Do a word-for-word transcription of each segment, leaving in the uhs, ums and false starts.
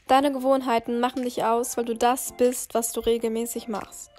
Deine Gewohnheiten machen dich aus, weil du das bist, was du regelmäßig machst.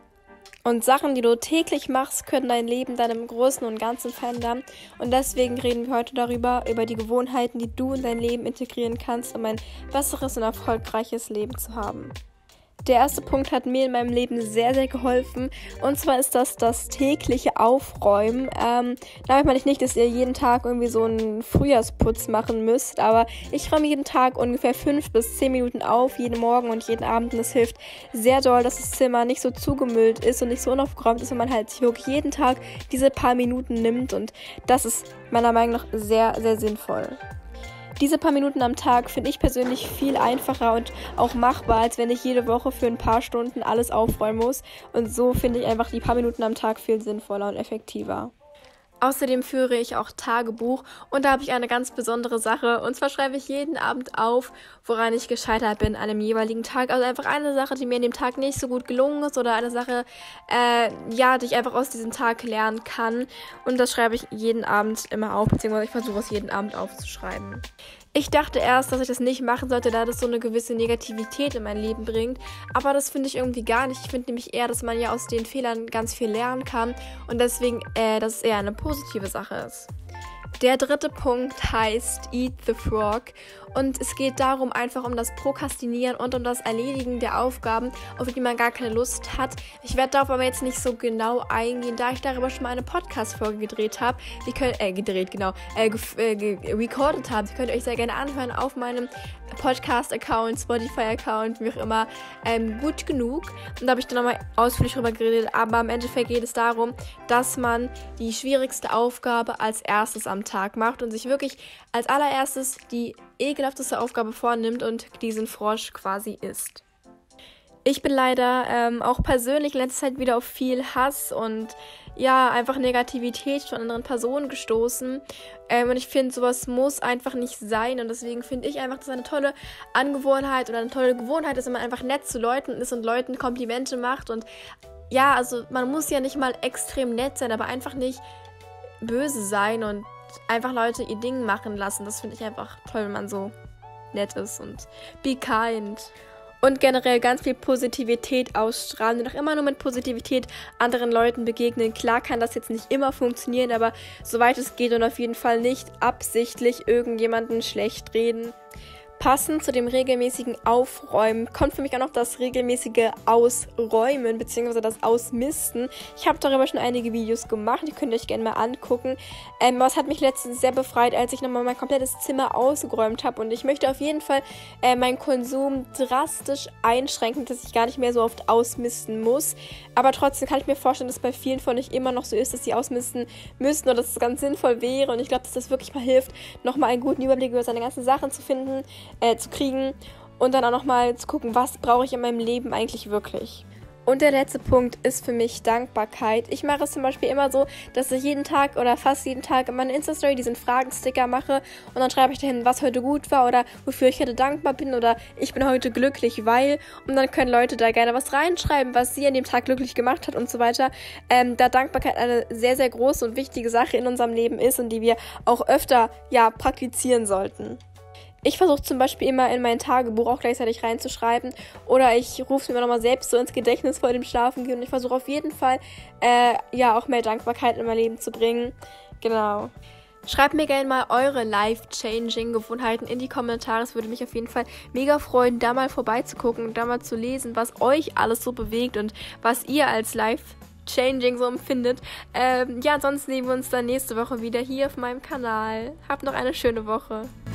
Und Sachen, die du täglich machst, können dein Leben dann im Großen und Ganzen verändern. Und deswegen reden wir heute darüber, über die Gewohnheiten, die du in dein Leben integrieren kannst, um ein besseres und erfolgreiches Leben zu haben. Der erste Punkt hat mir in meinem Leben sehr, sehr geholfen. Und zwar ist das das tägliche Aufräumen. Ähm, damit meine ich nicht, dass ihr jeden Tag irgendwie so einen Frühjahrsputz machen müsst. Aber ich räume jeden Tag ungefähr fünf bis zehn Minuten auf, jeden Morgen und jeden Abend. Und das hilft sehr doll, dass das Zimmer nicht so zugemüllt ist und nicht so unaufgeräumt ist. Und man halt wirklich jeden Tag diese paar Minuten nimmt. Und das ist meiner Meinung nach sehr, sehr sinnvoll. Diese paar Minuten am Tag finde ich persönlich viel einfacher und auch machbar, als wenn ich jede Woche für ein paar Stunden alles aufräumen muss. Und so finde ich einfach die paar Minuten am Tag viel sinnvoller und effektiver. Außerdem führe ich auch Tagebuch und da habe ich eine ganz besondere Sache. Und zwar schreibe ich jeden Abend auf, woran ich gescheitert bin an dem jeweiligen Tag. Also einfach eine Sache, die mir an dem Tag nicht so gut gelungen ist oder eine Sache, äh, ja, die ich einfach aus diesem Tag lernen kann. Und das schreibe ich jeden Abend immer auf, beziehungsweise ich versuche es jeden Abend aufzuschreiben. Ich dachte erst, dass ich das nicht machen sollte, da das so eine gewisse Negativität in mein Leben bringt. Aber das finde ich irgendwie gar nicht. Ich finde nämlich eher, dass man ja aus den Fehlern ganz viel lernen kann. Und deswegen, äh, dass es eher eine positive Sache ist. Der dritte Punkt heißt Eat the Frog und es geht darum einfach um das Prokrastinieren und um das Erledigen der Aufgaben, auf die man gar keine Lust hat. Ich werde darauf aber jetzt nicht so genau eingehen, da ich darüber schon mal eine Podcast-Folge gedreht habe. Die könnt, äh, gedreht, genau, äh, ge- äh, ge- recorded habe. Die könnt ihr euch sehr gerne anhören auf meinem Podcast-Account, Spotify-Account, wie auch immer, ähm, gut genug. Und da habe ich dann nochmal ausführlich drüber geredet, aber im Endeffekt geht es darum, dass man die schwierigste Aufgabe als erstes am Tag macht und sich wirklich als allererstes die ekelhafteste Aufgabe vornimmt und diesen Frosch quasi isst. Ich bin leider ähm, auch persönlich in letzter Zeit wieder auf viel Hass und ja, einfach Negativität von anderen Personen gestoßen. Ähm, und ich finde, sowas muss einfach nicht sein. Und deswegen finde ich einfach, dass es eine tolle Angewohnheit oder eine tolle Gewohnheit ist, wenn man einfach nett zu Leuten ist und Leuten Komplimente macht. Und ja, also man muss ja nicht mal extrem nett sein, aber einfach nicht böse sein und einfach Leute ihr Ding machen lassen. Das finde ich einfach toll, wenn man so nett ist und be kind. Und generell ganz viel Positivität ausstrahlen und auch immer nur mit Positivität anderen Leuten begegnen. Klar kann das jetzt nicht immer funktionieren, aber soweit es geht und auf jeden Fall nicht absichtlich irgendjemanden schlecht reden. Passend zu dem regelmäßigen Aufräumen kommt für mich auch noch das regelmäßige Ausräumen bzw. das Ausmisten. Ich habe darüber schon einige Videos gemacht, die könnt ihr euch gerne mal angucken. Ähm, was hat mich letztens sehr befreit, als ich nochmal mein komplettes Zimmer ausgeräumt habe. Und ich möchte auf jeden Fall äh, meinen Konsum drastisch einschränken, dass ich gar nicht mehr so oft ausmisten muss. Aber trotzdem kann ich mir vorstellen, dass bei vielen von euch immer noch so ist, dass sie ausmisten müssen oder dass es ganz sinnvoll wäre. Und ich glaube, dass das wirklich mal hilft, nochmal einen guten Überblick über seine ganzen Sachen zu finden. Äh, zu kriegen und dann auch nochmal zu gucken, was brauche ich in meinem Leben eigentlich wirklich. Und der letzte Punkt ist für mich Dankbarkeit. Ich mache es zum Beispiel immer so, dass ich jeden Tag oder fast jeden Tag in meiner Insta-Story diesen Fragensticker mache und dann schreibe ich dahin, was heute gut war oder wofür ich heute dankbar bin oder ich bin heute glücklich, weil und dann können Leute da gerne was reinschreiben, was sie an dem Tag glücklich gemacht hat und so weiter. Ähm, da Dankbarkeit eine sehr, sehr große und wichtige Sache in unserem Leben ist und die wir auch öfter, ja, praktizieren sollten. Ich versuche zum Beispiel immer in mein Tagebuch auch gleichzeitig reinzuschreiben oder ich rufe es mir nochmal selbst so ins Gedächtnis vor dem Schlafengehen und ich versuche auf jeden Fall äh, ja auch mehr Dankbarkeit in mein Leben zu bringen. Genau. Schreibt mir gerne mal eure Life-Changing-Gewohnheiten in die Kommentare. Es würde mich auf jeden Fall mega freuen, da mal vorbeizugucken und da mal zu lesen, was euch alles so bewegt und was ihr als Life-Changing so empfindet. Ähm, ja, ansonsten sehen wir uns dann nächste Woche wieder hier auf meinem Kanal. Habt noch eine schöne Woche.